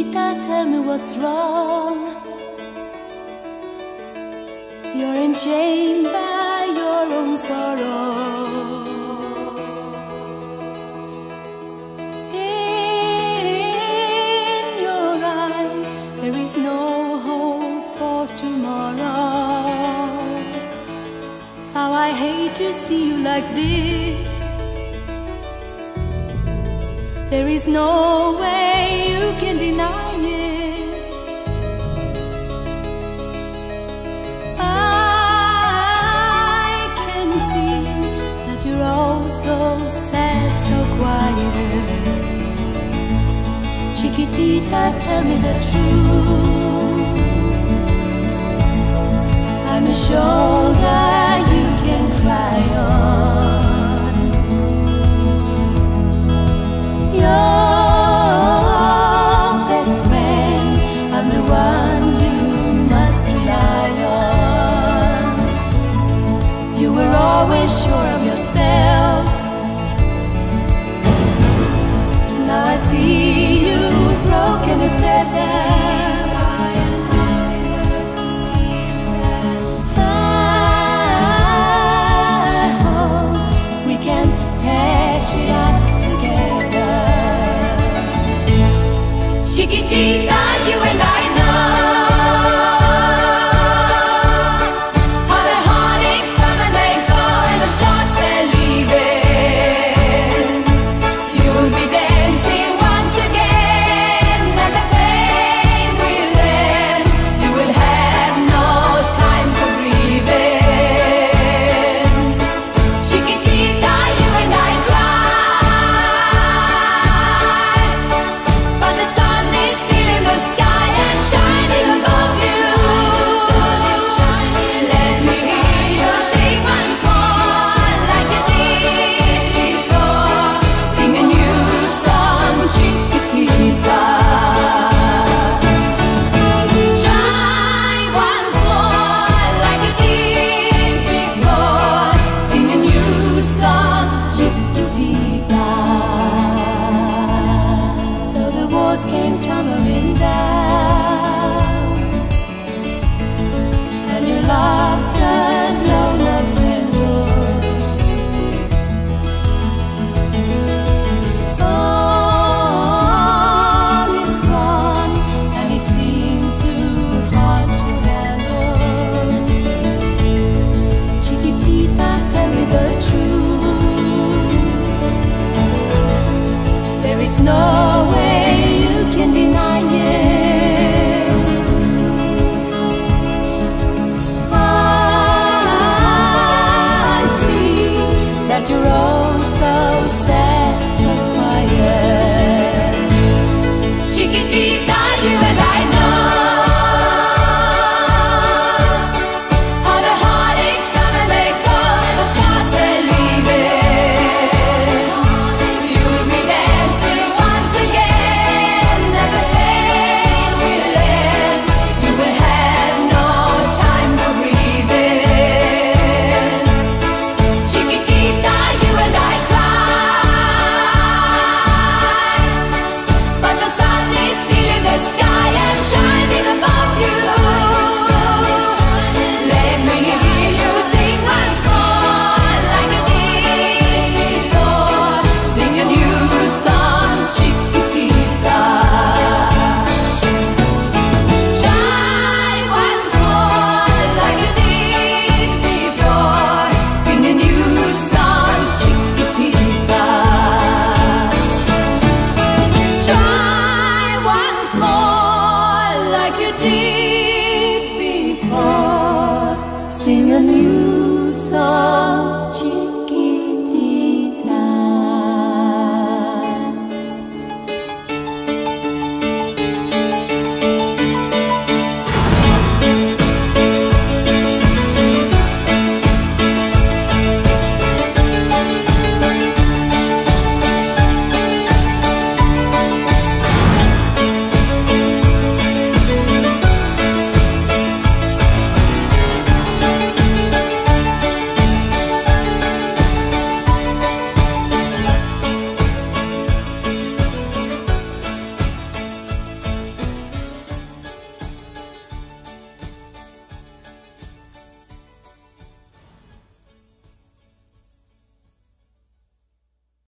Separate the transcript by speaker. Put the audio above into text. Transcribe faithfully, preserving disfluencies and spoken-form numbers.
Speaker 1: Chiquitita, tell me what's wrong. You're enchained by your own sorrow. In your eyes there is no hope for tomorrow. How I hate to see you like this. There is no way you can deny it. I can see that you're all so sad, so quiet. Chiquitita, tell me the truth. I'm a shoulder you can cry on. Your best friend, I'm the one you must rely on. You were always sure of yourself. Now I see you broken and desert. I hope we can hash it out. Chiquitita, you and I know how the heartaches come and they go and the stars they're leaving. You'll be dancing once again and the pain will end. You will have no time for breathing. Chiquitita, you and I cry, but the sun is still in the sky and shining above you. Let me hear you sing once more like you did before. Sing a new song, Chiquitita. Try once more like you did before. Sing a new song, Chiquitita. So the walls came tumbling down, and your love said no, not Glenwood. All is gone, and it seems too hard to handle. Chiquitita, tell me the truth. There is no way you can deny it. I see that you're all so sad, so quiet. Chiquitita, you and I know how the heartaches come and they go and the scars they're leaving. You'll be dancing once again and the pain will end. You will have no time for breathing. Chiquitita, you and I cry, but the sun is still in the sky and shining above you. Let me hear you sing once more like you did before. Sing a new song, Chiquitita. Try once more like you did before. Sing a new song, Chiquitita. Try once more like you did before. Sing a new song.